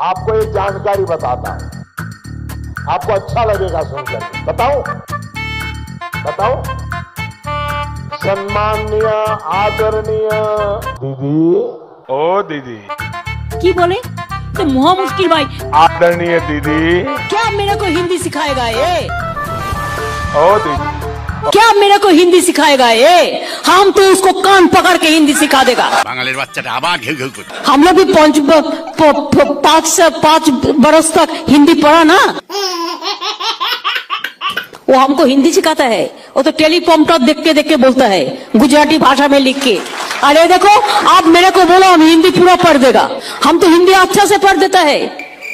आपको एक जानकारी बताता हूं, आपको अच्छा लगेगा सुनकर। बताओ बताओ। सम्माननीय आदरणीय दीदी। ओ दीदी की बोले तो मुहा मुश्किल भाई। आदरणीय दीदी क्या मेरे को हिंदी सिखाएगा ये? ओ दीदी क्या मेरे को हिंदी सिखाएगा ये? हम तो उसको कान पकड़ के हिंदी सिखा देगा। हम लोग भी 5 बरस तक हिंदी पढ़ा ना। वो हमको हिंदी सिखाता है। वो तो टेलीप्रॉम्प्टर देख के बोलता है, गुजराती भाषा में लिख के। अरे देखो, आप मेरे को बोलो हम हिंदी पूरा पढ़ देगा। हम तो हिंदी अच्छा से पढ़ देता है।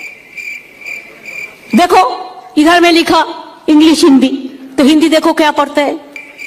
देखो इधर में लिखा इंग्लिश हिंदी, तो हिंदी देखो क्या पढ़ता है।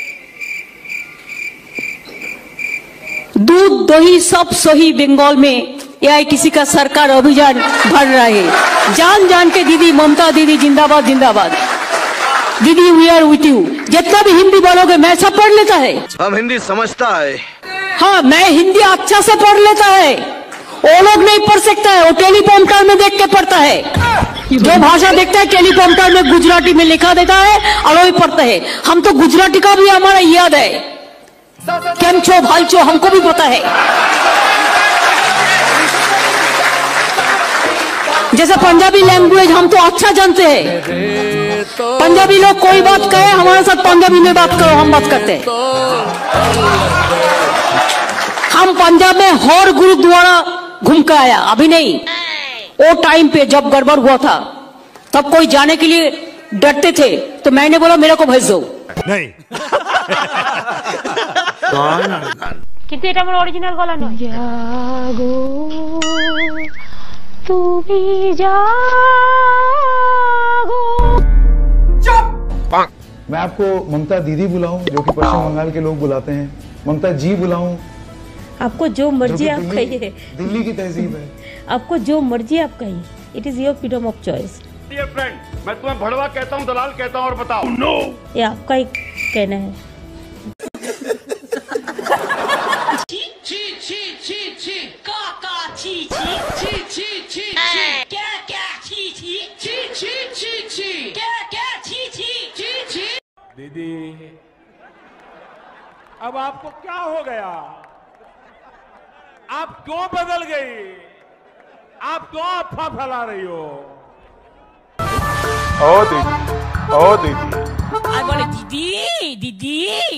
दूध दही सब सही बंगाल में एआईटीसी का सरकार अभियान भर रहा है। जान जान के दीदी ममता दीदी जिंदाबाद जिंदाबाद। दीदी वी आर विथ यू। जितना भी हिंदी बोलोगे मैं सब पढ़ लेता है। हम हिंदी समझता है। हाँ, मैं हिंदी अच्छा से पढ़ लेता है। वो लोग नहीं पढ़ सकता है, वो टेलीप्रॉम्प्टर में देख के पढ़ता है। जो भाषा देखता है टेलीप्रॉम्प्टर में गुजराती में लिखा देता है और वही पढ़ता है। हम तो गुजराती का भी हमारा याद है। केम छो भाई छो हमको भी पता है। जैसे पंजाबी लैंग्वेज हम तो अच्छा जानते हैं। पंजाबी लोग कोई बात कहे हमारे साथ पंजाबी में बात करो, हम बात करते हैं। हम पंजाब में हर गुरुद्वारा घूम के आया, अभी नहीं। वो टाइम पे जब गड़बड़ हुआ था तब कोई जाने के लिए डरते थे, तो मैंने बोला मेरे को भेज दो। नहीं কিন্তু এটা আমার অরিজিনাল গলা নয়। জাগো তুমি জাগো। मैं आपको ममता दीदी बुलाऊं जो कि पश्चिम बंगाल के लोग बुलाते हैं, ममता जी बुलाऊं? आपको जो मर्जी आप कहिए। दिल्ली की तहजीब है। आपको जो मर्जी आप कहिए। It is your freedom of choice. Dear friend, मैं तुम्हें भड़वा कहता हूँ, दलाल कहता हूँ, और बताओ। नो, ये आपका ही कहना है। दीदी अब आपको क्या हो गया? आप क्यों बदल गई? आप क्यों अफवाह फैला रही हो? ओ दीदी, ओ दीदी। आई बोले दीदी दीदी।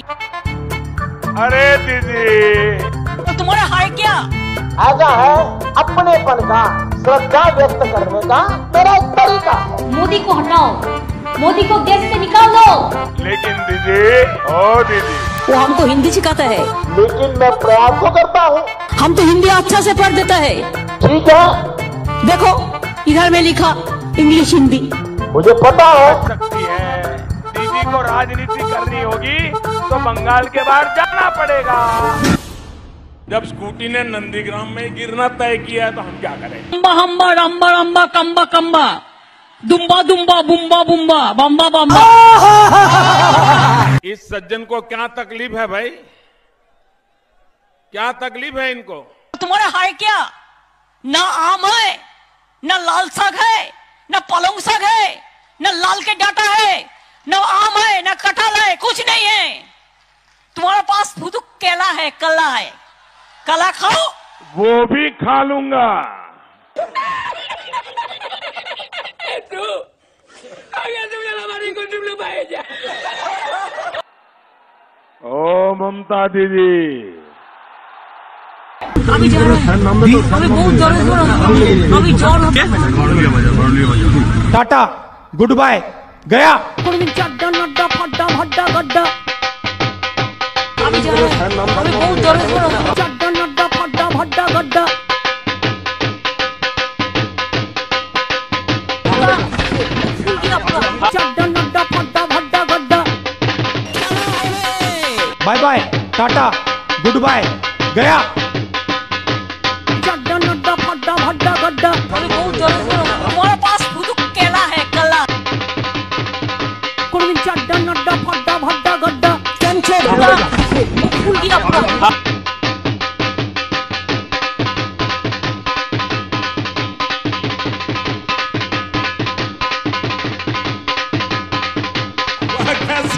अरे दीदी, तो तुम्हारा हाय क्या? ऐसा है अपनेपन का श्रद्धा व्यक्त करने का मेरा एक तरीका है। मोदी को हटाओ, मोदी को देश से निकाल दो। लेकिन दीदी, ओ दीदी, वो हमको हिंदी सिखाता है। लेकिन मैं प्रयास तो करता हूँ। हम तो हिंदी अच्छा से पढ़ देता है। ठीक है, देखो इधर में लिखा इंग्लिश हिंदी। मुझे पता है। सकती है दीदी को राजनीति करनी होगी तो बंगाल के बाहर जाना पड़ेगा। जब स्कूटी ने नंदीग्राम में गिरना तय किया है तो हम क्या करें? अम्बा हम्बा रम्बा रम्बा कम्बा कम्बा दुम्बा दुम्बा बुम्बा बुम्बा बम्बा बम्बा। इस सज्जन को क्या तकलीफ है भाई? क्या तकलीफ है इनको? तुम्हारा हाय क्या? ना आम है, ना लाल साग है, ना पलंग साग है, ना लाल के डाटा है, ना आम है, ना कटहल है, कुछ नहीं है। तुम्हारे पास फुदुक केला है, कला है। कला खाओ। वो भी खा लूंगा। ओ ममता दीदी, अभी जा रहे हैं। अभी बहुत जोर से अभी जोर टाटा गुड बाय गया। अभी जा रहे हैं। अभी बहुत जोर से bye bye tata goodbye गया। तुम्हारे पास फुदुक केला है, कला। फूल गिरा पूरा।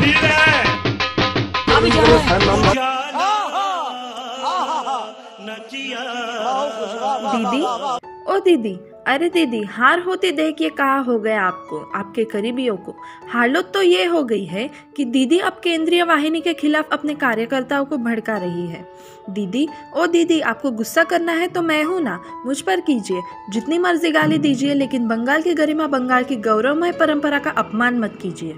वीर है। दीदी, ओ दीदी, अरे दीदी, हार होती देख ये कहा हो गया आपको, आपके करीबियों को। हालत तो ये हो गई है कि दीदी अब केंद्रीय वाहिनी के खिलाफ अपने कार्यकर्ताओं को भड़का रही है। दीदी, ओ दीदी, आपको गुस्सा करना है तो मैं हूँ ना, मुझ पर कीजिए, जितनी मर्जी गाली दीजिए, लेकिन बंगाल की गरिमा, बंगाल की गौरवमय परंपरा का अपमान मत कीजिए।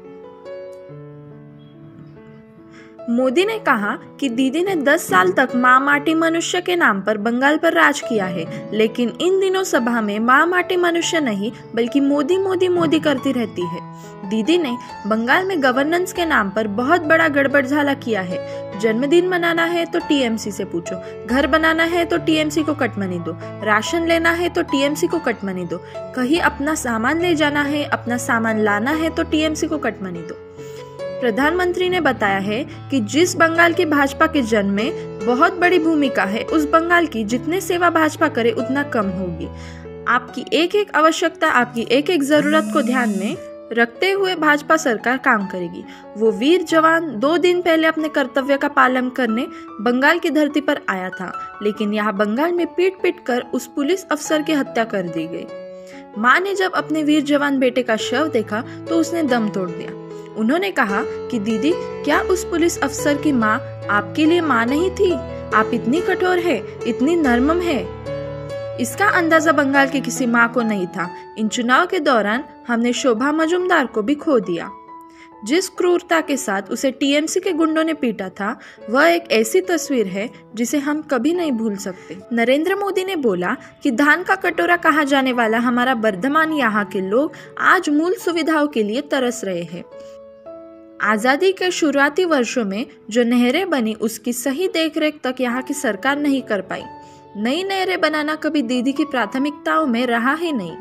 मोदी ने कहा कि दीदी ने 10 साल तक माँ माटी मनुष्य के नाम पर बंगाल पर राज किया है, लेकिन इन दिनों सभा में माँ माटी मनुष्य नहीं बल्कि मोदी मोदी मोदी करती रहती है। दीदी ने बंगाल में गवर्नेंस के नाम पर बहुत बड़ा गड़बड़झाला किया है। जन्मदिन मनाना है तो टीएमसी से पूछो, घर बनाना है तो टीएमसी को कटमनी दो, राशन लेना है तो टीएमसी को कटमनी दो, कहीं अपना सामान ले जाना है, अपना सामान लाना है तो टीएमसी को कटमनी दो। प्रधानमंत्री ने बताया है कि जिस बंगाल की भाजपा के जन्म में बहुत बड़ी भूमिका है, उस बंगाल की जितने सेवा भाजपा करे उतना कम होगी। आपकी एक एक आवश्यकता, आपकी एक एक जरूरत को ध्यान में रखते हुए भाजपा सरकार काम करेगी। वो वीर जवान 2 दिन पहले अपने कर्तव्य का पालन करने बंगाल की धरती पर आया था, लेकिन यहाँ बंगाल में पीट पीट कर उस पुलिस अफसर की हत्या कर दी गई। माँ ने जब अपने वीर जवान बेटे का शव देखा तो उसने दम तोड़ दिया। उन्होंने कहा कि दीदी, क्या उस पुलिस अफसर की माँ आपके लिए माँ नहीं थी? आप इतनी कठोर है, इतनी नरम है। इसका अंदाजा बंगाल की किसी माँ को नहीं था। इन चुनाव के दौरान हमने शोभा मजुमदार को भी खो दिया। जिस क्रूरता के साथ उसे टीएमसी के गुंडों ने पीटा था, वह एक ऐसी तस्वीर है जिसे हम कभी नहीं भूल सकते। नरेंद्र मोदी ने बोला कि धान का कटोरा कहा जाने वाला हमारा वर्धमान यहाँ के लोग आज मूल सुविधाओं के लिए तरस रहे हैं। आजादी के शुरुआती वर्षों में जो नहरें बनी, उसकी सही देखरेख तक यहाँ की सरकार नहीं कर पाई। नई नहरें बनाना कभी दीदी की प्राथमिकताओं में रहा ही नहीं।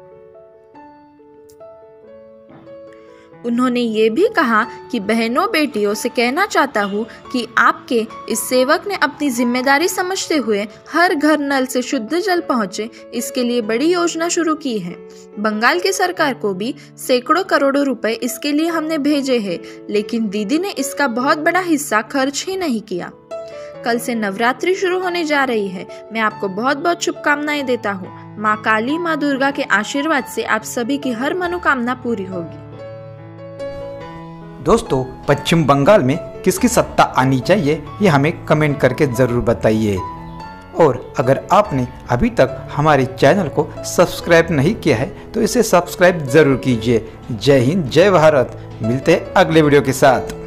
उन्होंने ये भी कहा कि बहनों बेटियों से कहना चाहता हूँ कि आपके इस सेवक ने अपनी जिम्मेदारी समझते हुए हर घर नल से शुद्ध जल पहुँचे, इसके लिए बड़ी योजना शुरू की है। बंगाल की सरकार को भी सैकड़ों करोड़ों रुपए इसके लिए हमने भेजे हैं, लेकिन दीदी ने इसका बहुत बड़ा हिस्सा खर्च ही नहीं किया। कल से नवरात्रि शुरू होने जा रही है। मैं आपको बहुत बहुत शुभकामनाएं देता हूँ। माँ काली, माँ दुर्गा के आशीर्वाद से आप सभी की हर मनोकामना पूरी होगी। दोस्तों, पश्चिम बंगाल में किसकी सत्ता आनी चाहिए ये हमें कमेंट करके ज़रूर बताइए। और अगर आपने अभी तक हमारे चैनल को सब्सक्राइब नहीं किया है तो इसे सब्सक्राइब ज़रूर कीजिए। जय हिंद, जय भारत। मिलते हैं अगले वीडियो के साथ।